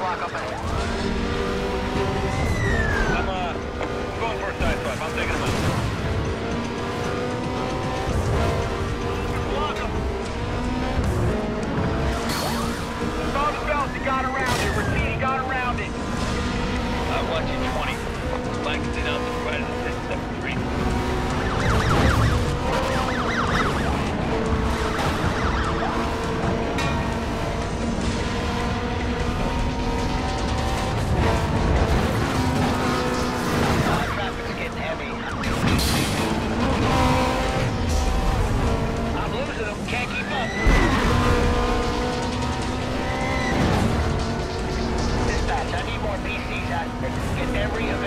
roadblock up ahead. I'm going for a side swipe. I'm taking him out. Block him. Saw the belts, he got around it. Repeat, he got around it. I'm watching 20. Flanking it out to right of the 673. Traffic's getting heavy. I'm losing him. Can't keep up. Dispatch, I need more PCs out there. Get every